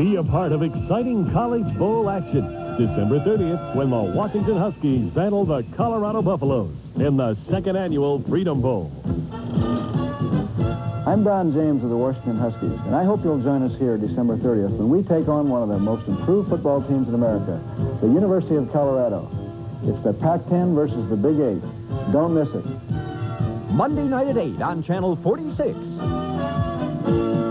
Be a part of exciting College Bowl action December 30th when the Washington Huskies battle the Colorado Buffaloes in the second annual Freedom Bowl. I'm Don James of the Washington Huskies, and I hope you'll join us here December 30th when we take on one of the most improved football teams in America, the University of Colorado. It's the Pac-10 versus the Big 8. Don't miss it. Monday night at 8 on Channel 46.